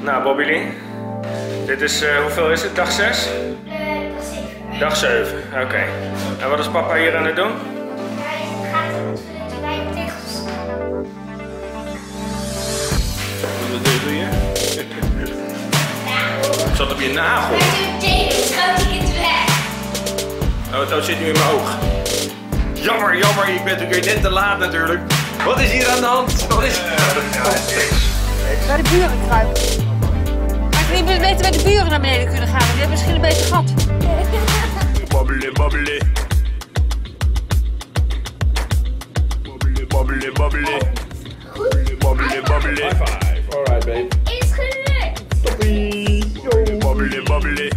Nou, Bobby, dit is, hoeveel is het? Dag 6? Dag 7. Dag 7, oké. En wat is papa hier aan het doen? Hij gaat aan het vullen terwijl de tegels. Wat doe je? Het zat op je nagel. Hij doet tegels, schoot ik het weg. Oh, het zit nu in mijn oog. Jammer, jammer, ik ben natuurlijk net te laat natuurlijk. Wat is hier aan de hand? Wat is Bij de buren kruipen. Maar ik wil niet beter bij de buren naar beneden kunnen gaan, want die hebben misschien een beter gat. Babbelen, babbelen. Babbelen, babbelen, babbelen. Babbelen, babbelen. High five. Alright, babe. Is gelukt. Toppie. Babbelen, babbelen.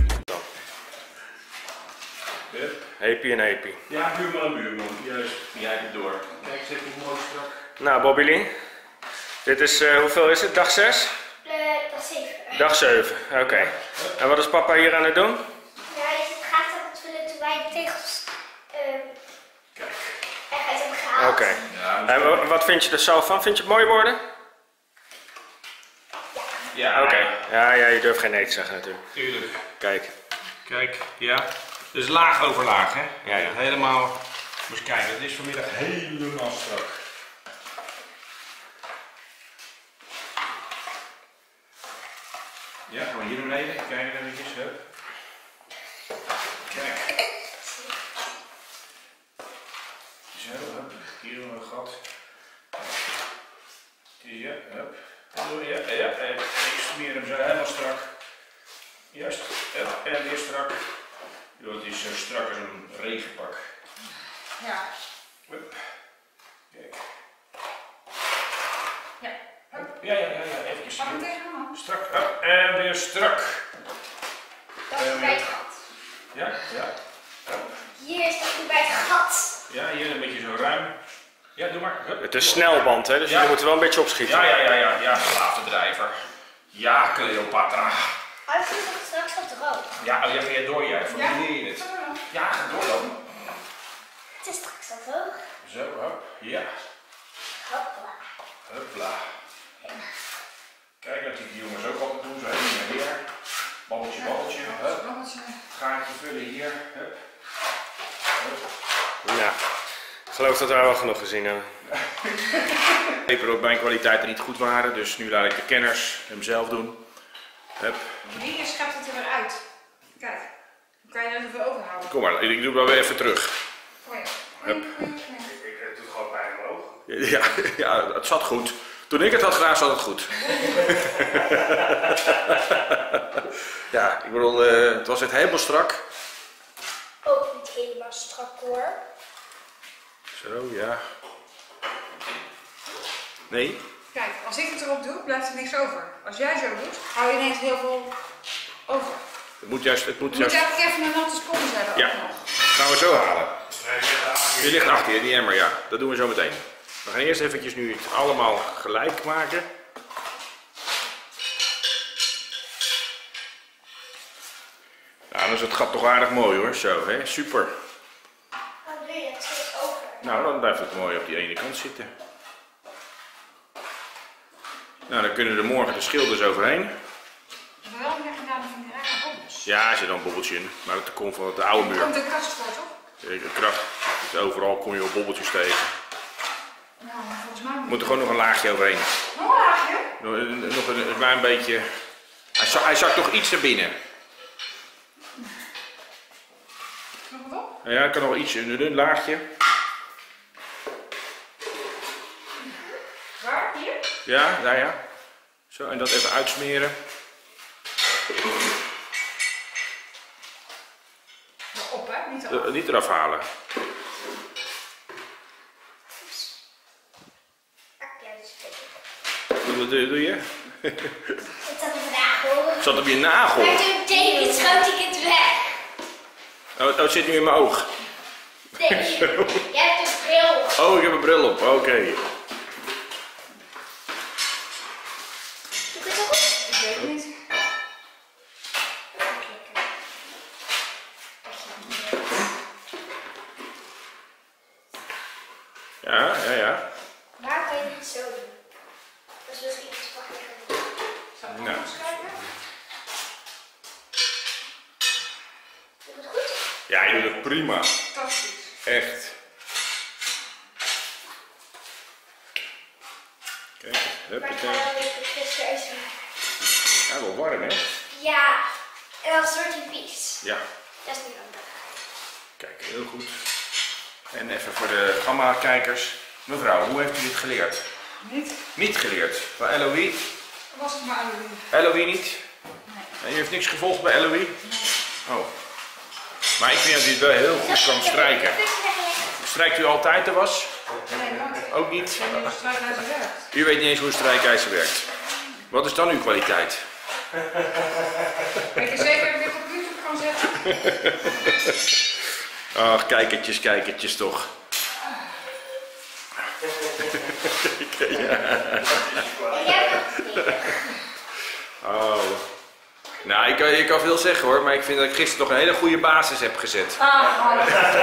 Happy en happy. Ja, buurman en buurman. Juist, jij hebt het door. Kijk, zit ik mooi strak. Nou, Bobby, dit is, hoeveel is het? Dag 6? Dag 7. Dag 7, oké. En wat is papa hier aan het doen? Hij gaat aan het vullen terwijl de tegels. Kijk. Hij gaat hem gehaald. Oké. Ja, En wat vind je er zelf van? Vind je het mooi worden? ja. Oké. Ja, je durft geen nee te zeggen natuurlijk. Tuurlijk. Kijk. Kijk, ja. Dus laag over laag, hè? Ja, ja. Helemaal. Moet je kijken, het is vanmiddag helemaal strak. Ja, gaan we hier naar beneden. Kijk eventjes. Hup. Kijk. Zo, hup. Hier een gat. Ja, hup. Ja. En ik smeer hem zo helemaal strak. Juist. Hup. En weer strak. Jo, het is zo strak als een regenpak. Ja. Hup. Kijk. Ja. Hup. Ja. Even Pak hem tegen hem aan. strak. Hup. En weer strak. Dat is bij het gat. Ja. Hup. Hier is dat nu bij het gat. Ja, hier een beetje zo ruim. Ja, doe maar. Hup. Het is snelband, hè? Dus Ja. je moet er wel een beetje opschieten. Ja, slavendrijver. Ja, Cleopatra. Hij voelt het straks al droog. Ja, oh, ja, ga jij door, jij. Formuleer je het. Ja, ga door dan. Het is straks al droog. Zo, hop. Ja. Hopla. Hupla. Kijk, dat die jongens ook altijd doen. Zo heen en weer. Babbeltje, babbeltje. Hup. Gaatje vullen hier. Hup. Ja. Ik geloof dat we wel genoeg gezien hebben. Peperotbijnkwaliteiten niet goed waren, dus nu laat ik de kenners hem zelf doen. Hup. Hier schept het er weer uit. Kijk, dan kan je er even overhouden. Kom maar, ik doe het wel weer even terug. Oh ja. Hup. Ik doe gewoon pijn in mijn oog. Ja, het zat goed. Toen ik het had gedaan, zat het goed. Ja, ik bedoel, het was echt helemaal strak. Ook niet helemaal strak hoor. Zo, ja. Nee? Kijk, als ik het erop doe, blijft er niks over. Als jij zo doet, hou je ineens heel veel over. Het moet juist... Je moet eigenlijk even een natte spons hebben. Ja. Ook nog. Gaan we zo halen. Die ligt achter je, die emmer, ja. Dat doen we zo meteen. We gaan eerst eventjes nu het allemaal gelijk maken. Nou, dan is het gat toch aardig mooi hoor. Zo, hè. Super. Dan doe je het steeds over. Nou, dan blijft het mooi op die ene kant zitten. Nou, dan kunnen er morgen de schilders overheen. Ik heb wel meer gedaan van die rare bobbels. Ja, er zit dan een bobbeltje in. Maar dat komt van de oude Er muur. komt een kast voor, toch? De kracht. Dus overal kom je op bobbeltjes tegen. Nou, volgens mij Er moet er gewoon nog een laagje overheen. nog een laagje. Nog een klein beetje. Hij zakt toch iets naar binnen. Nog wat op? Ja, ik kan nog iets, een dun laagje. Waar? Hier? Ja, daar ja. Zo, en dat even uitsmeren. Erop, hè? Niet erop. Niet eraf halen. Ja, dat is beter. Wat doe je? Het zat op de nagel. Het zat op je nagel. Maar toen deed schoot ik het weg. Oh, het zit nu in mijn oog. Nee, je hebt een bril. Oh, ik heb een bril op. Oké. Doe ik het ook? Ik weet het niet. Ja. Waar kan je het zo doen? Dat is misschien iets makkelijker. Nou. Doe het goed? Ja, je doet het prima. Fantastisch. Echt. Kijk, Maar ik ga huppatee. wel weer gisteren eten. Ja, wel warm hè? Ja, en dan soort je vies. Ja. Dat is niet handig. Kijk, heel goed. En even voor de gamma-kijkers. Mevrouw, hoe heeft u dit geleerd? Niet? Niet geleerd. Bij Eloï? Was het maar Eloï. Eloï niet? Nee. En u heeft niks gevolgd bij Eloï? Nee. Oh. Maar ik vind dat u het wel heel goed kan strijken. Strijkt u altijd de was? Nee, nooit. Ook niet? Ik weet niet hoe strijkijzer werkt. U weet niet eens hoe een strijkijzer werkt. Wat is dan uw kwaliteit? Weet je zeker dat ik dit op YouTube kan zetten? Ach, kijkertjes toch. Ik heb nog niet. Oh. Nou, ik kan veel zeggen hoor, maar ik vind dat ik gisteren toch een hele goede basis heb gezet. Ah,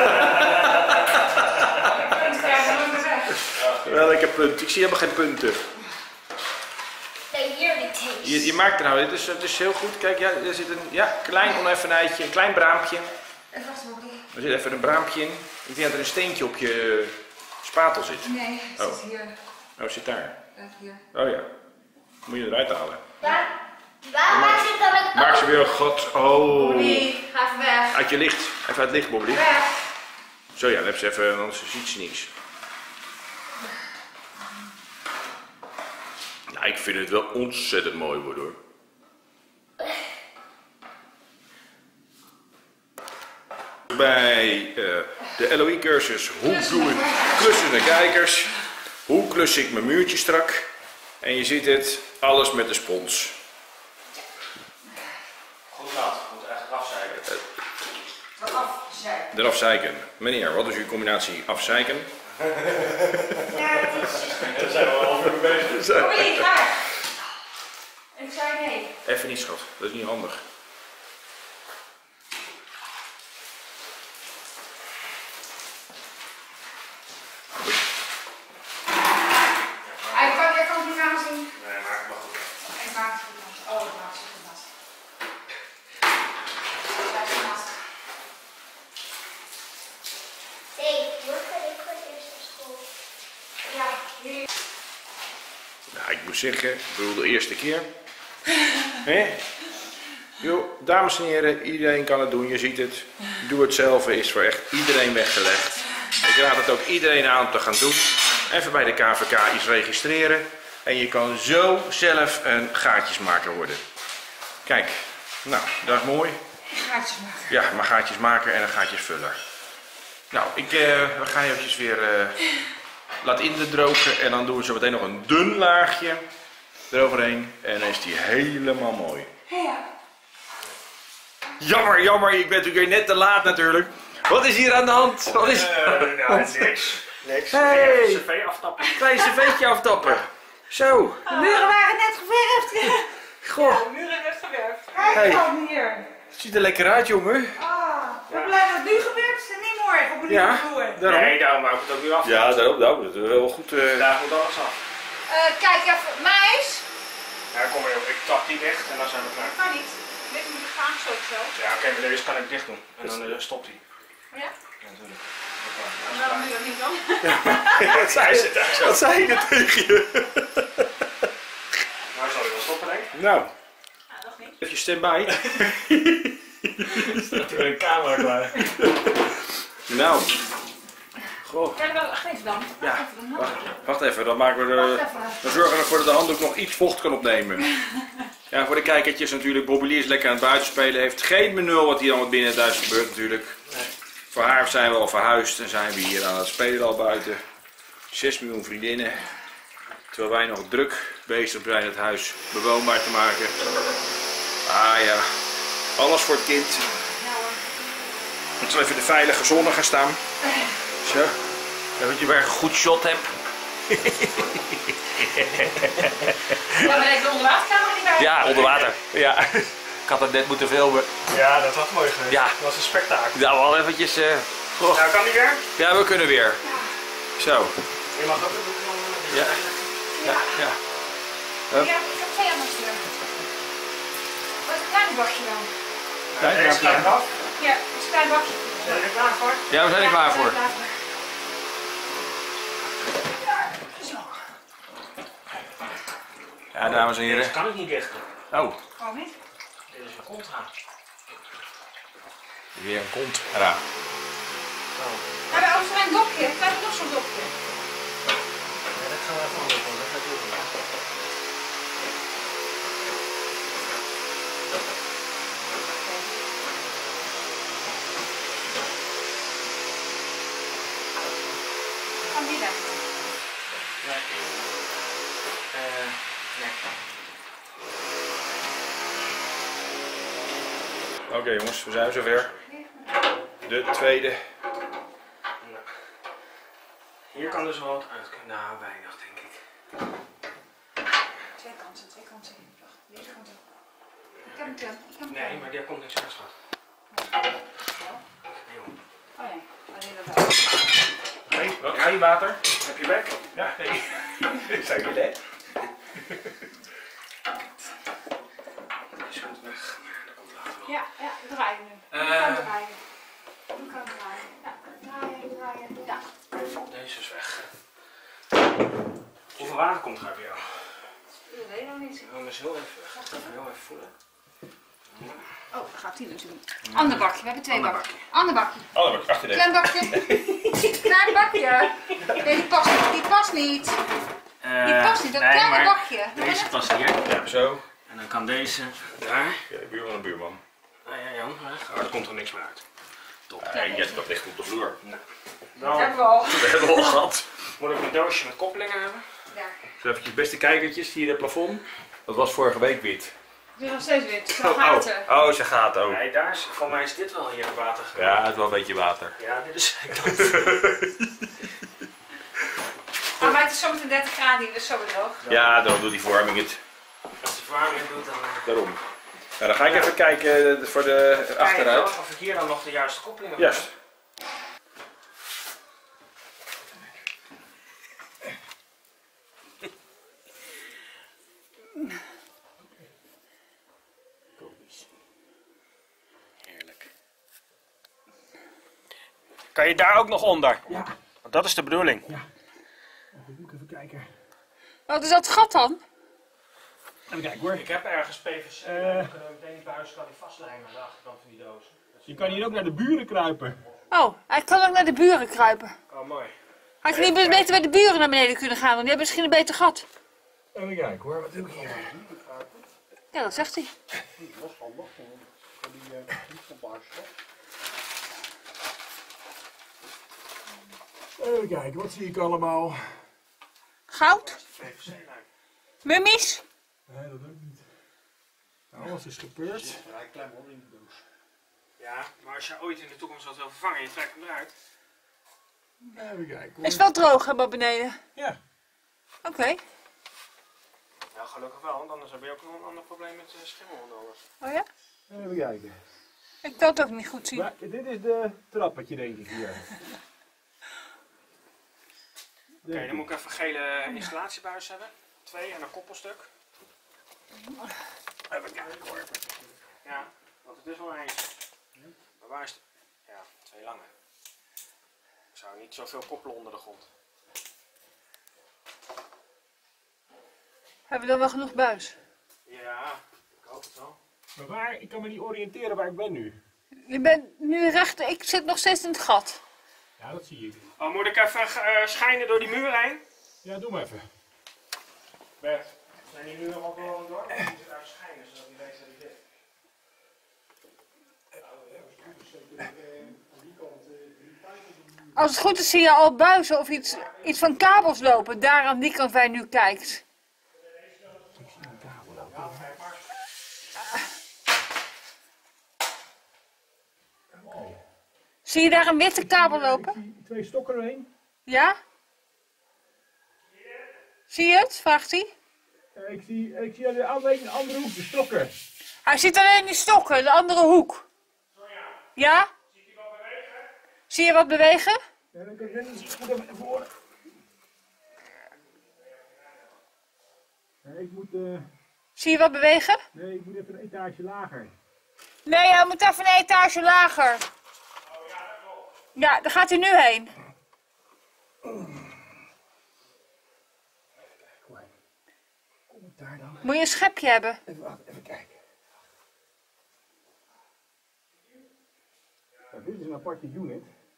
punt krijgen we nooit meer weg. Wel, ik heb punten. Ik zie helemaal geen punten. Nee, hier niet eens. Je maakt er nou, het is heel goed. Kijk, ja, er zit een klein oneffenheidje, een klein braampje. Even wachten, Bobby. Er zit even een braampje in. Ik denk dat er een steentje op je spatel zit. Nee, het Oh. zit hier. Oh, het zit daar. Hier. Oh ja. Moet je eruit halen. Waar maak je dan het Maak ze weer, god. Oh. Bobby, ga even weg. Uit je licht. Even uit het licht, Bobby. Weg. Zo ja, dan heb ze even, anders ziet ze niks. Nou, ik vind het wel ontzettend mooi worden hoor. Bij de LOE-cursus Hoe doe ik klussende kijkers? Hoe klus ik mijn muurtje strak? En je ziet het, alles met de spons. Goed nat, moet echt afzeiken. Wat afzeiken. Eraf zeiken. Meneer, wat is uw combinatie afzeiken? Ja, het is... Daar zijn we al over bezig. Bobby, ga weg. Ik zei nee. Even niet schat, dat is niet handig. Jij kan het niet aanzien. Nee, maak het maar goed. Ik maak het goed nat. Oh, ik maak het goed nat. Blijf het nat. Nee, morgen ik voor het eerst naar school. Ja, hier. Nou, ik moet zeggen, ik bedoel de eerste keer. Hè? Yo, dames en heren, iedereen kan het doen, je ziet het. Doe het zelf is voor echt iedereen weggelegd. Ik raad het ook iedereen aan om te gaan doen. Even bij de KVK iets registreren. En je kan zo zelf een gaatjesmaker worden. Kijk, nou, dat is mooi. Gaatjes maken. Ja, maar gaatjes maken en een gaatjesvuller. Nou, we gaan eventjes weer laten indrogen. En dan doen we zo meteen nog een dun laagje eroverheen. En dan is die helemaal mooi. Ja. Jammer, ik ben natuurlijk weer net te laat natuurlijk. Wat is hier aan de hand? Wat is Nou, niks. Niks. Hey. Even cv aftappen. Klein cv'tje aftappen. Zo. De muren waren net geverfd. Goh, De muren net geverfd. Hey. Kijk dan hier. het ziet er lekker uit jongen. Ah, we blij dat het nu gebeurt en niet morgen op een Ja, nieuwe vloer. daarom. Nee, daarom wou ik het ook nu af. Ja, daarom. Dat is wel goed. Daar moet alles af. Kijk even, meis. Ja, kom maar op. Ik tap die dicht en dan zijn we klaar. Kan niet. Dit moet ik graag sowieso. Ja, oké, maar deze kan ik dicht doen. En dan stopt hij. Ja? Ja, natuurlijk. En waarom doe je dat niet dan? Wat zei je tegen je? Nou, zal je wel stoppen, denk ik. Nou, Ah, nog niet. even stand-by. Staat er een camera klaar. Nou. Goh. Kijk wel, wacht even dan. Ja, wacht even, dan maken we de... Dan zorgen we ervoor dat de handdoek nog iets vocht kan opnemen. Ja, voor de kijkertjes natuurlijk, Bobby Lee is lekker aan het buitenspelen. Heeft geen benul wat hier allemaal binnen het huis gebeurt natuurlijk. Voor haar zijn we al verhuisd en zijn we hier aan het spelen al buiten. 6 miljoen vriendinnen. Terwijl wij nog druk bezig zijn het huis bewoonbaar te maken. Ah ja, alles voor het kind. Ik zal even in de veilige zone gaan staan. Zo, dat je weer een goed shot hebt. Ja, maar ik de onderwaterkamer niet bij. Ja, onder water. Ja. Ik had het net moeten filmen. Ja, dat was mooi geweest. Ja. Dat was een spektakel. Nou, wel eventjes. Nou, kan die weer? Ja, we kunnen weer. Zo. Je mag ook een Ja. Ja. Ja. Ja, ik heb 2 anders terug. Wat is een klein bakje dan? Deze gaat af. Ja, dat is een klein bakje. Zijn we er klaar voor? Ja, we zijn er klaar voor. Ja, dames en Deze heren. kan ik niet dicht. Oh, Oh, niet? Dit is een kontra. weer een kont. Raar. Maar bij ons een dopje. Kijk nog zo'n dopje. Ja, dat gaan we even anders doen. Dat gaat goed. Kan die dan? Nee. Nee. Oké jongens, we zijn zover. De tweede. Hier kan dus wel wat uit. Nou, weinig denk ik. Twee kanten. Wacht, deze kant op. Ik heb een pen. Nee, maar daar komt niks uit, schat. Nee, joh. Oh nee, alleen dat wel. Nee, ga je water? Heb je bek? Ja, nee. Zijn jullie net? Deze komt weg. Dat komt later wel. Ja, draaien nu. Hoe kan het draaien? Hoe kan het draaien? Ja, draaien. Ja. Deze is weg. Hoeveel water komt er bij jou? Dat weet ik nog niet. We moeten heel even weg. Heel even voelen. Oh, dan gaat die natuurlijk. Ander bakje, we hebben 2 Ander bakjes. Ander bakje. Oh, dat achter deze. Klein bakje. Klein bakje. Nee, die past niet. Die past niet. Die past niet, dat kleine bakje. Deze past hier. Ja, zo. En dan kan deze daar. Ja, de buurman en buurman. Nou ja, Jan, weg. Oh, er komt er niks meer uit. Top. Jet dat ligt op de vloer. Nou, Dat hebben we al. Dat hebben we al gehad. moet ik een doosje met koppelingen hebben? Ja. Zo eventjes beste kijkertjes, zie je het plafond? Dat was vorige week wit. Het is nog steeds wit. Zo gaten. Oh, ze gaat ook. Nee, daar is, voor mij is dit wel hier water gekomen. Ja, het is wel een beetje water. Ja, dit is Maar het is zometeen 30 graden hier, dus zo weer droog. Ja, dan doet die verwarming het. Als de verwarming doet, dan Daarom. Nou, dan ga ik even kijken voor de achteruit. of ik hier dan nog de juiste koppelingen Juist. Heerlijk. Kan je daar ook nog onder? Ja. Want dat is de bedoeling. Ja. Even kijken. Wat is dat gat dan? Even kijken hoor. Ik heb ergens PVC. Dan kunnen we meteen die buis kan die vastlijmen aan de achterkant van die doos. Je kan hier ook naar de buren kruipen. Oh, hij kan ook naar de buren kruipen. Oh, mooi. Had je niet beter bij de buren naar beneden kunnen gaan, want die hebben misschien een beter gat. Even kijken hoor, wat heb ik hier? Ja, dat zegt hij. Dat is handig, dan kan die niet van baas af. Even kijken, wat zie ik allemaal? Goud? PVC-lijn. Mummies? Nee, dat ook niet. Alles is gebeurd. Vrij klein hoor in de doos. Ja, maar als je ooit in de toekomst wat wil vervangen, je trekt hem eruit. Even kijken hoor. Is het wel droog hè, maar beneden? Ja. Oké. Ja, gelukkig wel, want anders heb je ook nog een ander probleem met schimmel en alles. Oh ja? Even kijken. Ik kan het ook niet goed zien. Maar, dit is de trappetje denk ik hier. Oké, dan moet ik even een gele installatiebuis hebben. 2 en een koppelstuk. Even kijken hoor. Ja, want het is wel eens. Maar waar is het? Ja, 2 lange. Ik zou niet zoveel koppelen onder de grond. Hebben we dan wel genoeg buis? Ja, ik hoop het wel. Maar waar? Ik kan me niet oriënteren waar ik ben nu. Je bent nu recht, ik zit nog steeds in het gat. Ja, dat zie ik. Oh, moet ik even schijnen door die muur heen? Ja, doe maar even. Bert, zijn die muren ook wel door? Dan moet je eruit schijnen, zodat hij weet dat hij ligt. Als het goed is zie je al buizen of iets van kabels lopen, daar aan die kant waar je nu kijkt. Zie je daar een witte kabel lopen? Ik zie 2 stokken erheen. Ja? Zie je het? Vraagt hij. Ik zie aan de andere hoek de stokken. Hij ziet alleen die stokken, de andere hoek. Ja? Zie je wat bewegen? Ja, dan kan ik net niet goed even voor. Ja, Ik moet... Zie je wat bewegen? Nee, ik moet even een etage lager. Nee, hij moet even een etage lager. Ja, daar gaat hij nu heen. Kom ik daar dan? Moet je een schepje hebben? Even kijken. Nou, dit is een aparte unit.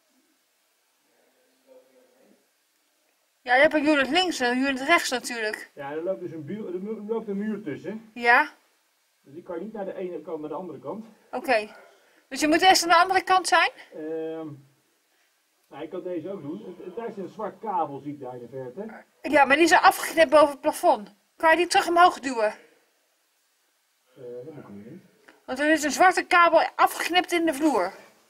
Ja, je hebt een unit links en een unit rechts natuurlijk. Ja, er loopt dus een muur tussen. Ja? Dus ik kan niet naar de ene kant naar de andere kant. Oké. Dus je moet eerst aan de andere kant zijn? Nou, ik kan deze ook doen. Daar is een zwart kabel, zie ik daar in de verte. Ja, maar die is afgeknipt boven het plafond. Kan je die terug omhoog duwen? Dat moet ik niet. Want er is een zwarte kabel afgeknipt in de vloer.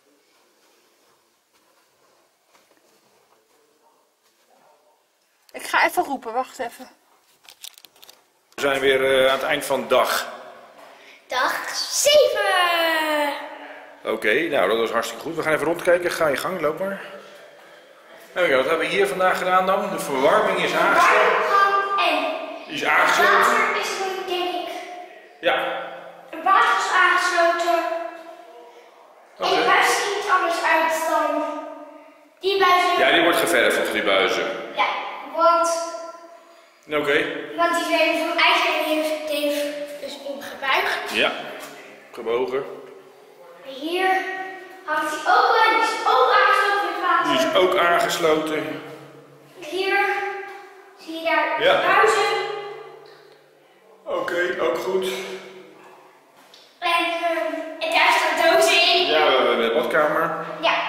Ik ga even roepen, wacht even. We zijn weer aan het eind van de dag. Dag 7. Oké, nou dat was hartstikke goed. We gaan even rondkijken. Ga je gang, loop maar. Oké, wat hebben we hier vandaag gedaan dan? De verwarming is aangesloten. En Die is aangesloten. water is nu, denk ik. Ja. Het water is aangesloten. En de buis ziet niet anders uit dan die buizen. Ja, die wordt geverfd of die buizen. Ja, want Oké. die zijn van ijzer heeft dus omgebuigd. Ja. Gebogen. Hier hangt hij ook aan, die is ook aangesloten met water. Die is ook aangesloten. Hier zie je daar Ja. de buizen. Oké, ook goed. En daar staan dozen in. Ja, we hebben de badkamer. Ja.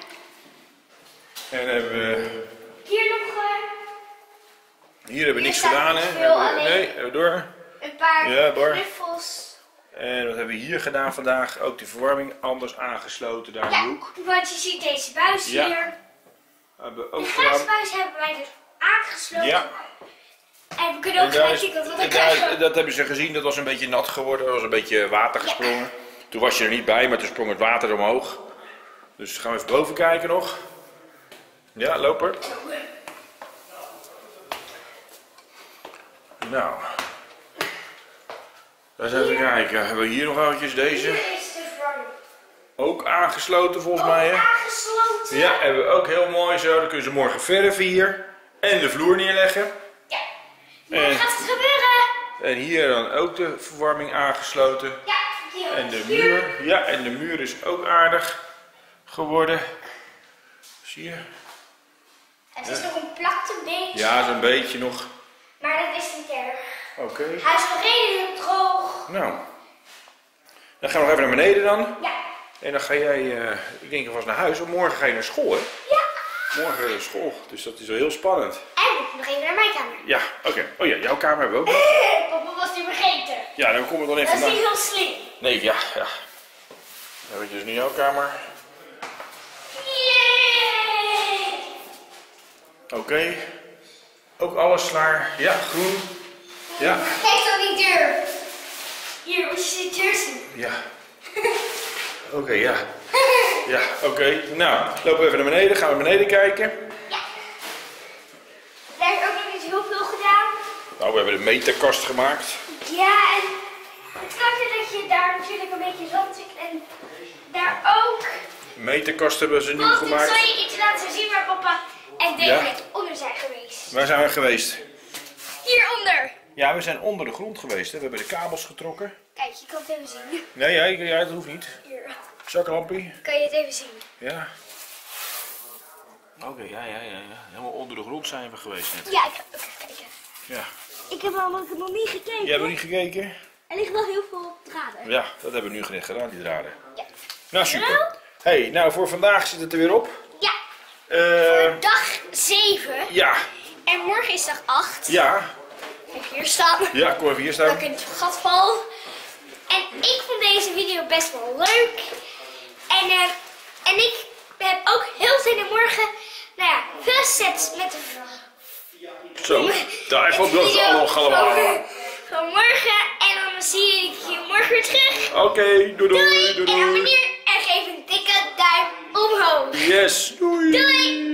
En hebben we... Hier nog Hier hebben we niks staat gedaan, niet hè? veel, alleen- Nee, even door. een paar Ja, bar. knuffels. En wat hebben we hier gedaan vandaag? Ook de verwarming anders aangesloten daar in de Ja, hoek. want je ziet deze buis Ja. hier. We hebben De ook gedaan. gasbuis hebben wij dus aangesloten. Ja. En we kunnen ook En daar gelijk is- zien dat we en dat daar- krijgen. dat hebben ze gezien, dat was een beetje nat geworden, er was een beetje water gesprongen. Toen was je er niet bij, maar toen sprong het water omhoog. Dus gaan we even boven kijken nog. Ja, loop er. Nou. Eens even kijken. Hebben we hier nog eventjes deze? Hier is de verwarming. Ook aangesloten volgens mij, hè? Aangesloten. Ja, hebben we ook heel mooi zo. Dan kunnen ze morgen verven hier. En de vloer neerleggen. Ja. Morgen En- gaat het gebeuren. En hier dan ook de verwarming aangesloten. Ja, hier En de hier. muur, ja, en de muur is ook aardig geworden. Zie je? Het is nog een plakte beetje. Ja, zo'n beetje nog. Maar dat is niet erg. Oké. Hij is nog redelijk droog. Nou. Dan gaan we nog even naar beneden dan. Ja. En dan ga jij, ik denk alvast naar huis. Want morgen ga je naar school, hè? Ja. Morgen naar school. Dus dat is wel heel spannend. En nog even naar mijn kamer. Ja, oké. Oh ja, jouw kamer hebben we ook nog. Papa was die vergeten. Ja, dan komen we dan Dat even is niet naar... heel slim. Nee, ja. Dan hebben we dus nu jouw kamer. Yay! Oké. Ook alles klaar. Ja, groen. Ja. Kijk dan die deur. Hier, moet je de deur zien. Ja. Oké, ja. Ja, oké. Nou, lopen we even naar beneden. Gaan we naar beneden kijken. Ja. Daar is ook nog niet heel veel gedaan. Nou, we hebben de meterkast gemaakt. Ja, en het vlakte dat je daar natuurlijk een beetje zand ziet en daar ook. De meterkast hebben ze nieuw Want ik zal gemaakt. je iets laten zien waar papa en David onder zijn geweest. Waar zijn we geweest? Hieronder. Ja, we zijn onder de grond geweest. Hè. We hebben de kabels getrokken. Kijk, je kan het even zien. Nee, ja, dat hoeft niet. Hier, Zaklampie. kan je het even zien. Ja. Oké, ja. Helemaal onder de grond zijn we geweest net. Ja, ik ga even kijken. Ja. Ik heb namelijk nog niet gekeken. Jij hebt nog niet gekeken? Er ligt wel heel veel draden. Ja, dat hebben we nu net gedaan, die draden. Ja. Nou, super. Hey, nou voor vandaag zit het er weer op. Ja, dag 7. Ja. En morgen is dag 8. Ja. Kijk, hier staan. Ja, kom even hier Dat staan. ik in het gat val. En ik vond deze video best wel leuk. En ik heb ook heel zin in morgen. Nou ja, veel sets met de Zo, daar valt dat allemaal. van morgen. En dan zie ik je morgen weer terug. Oké, doei. Doei. En abonneer en geef een dikke duim omhoog. Yes, doei. Doei.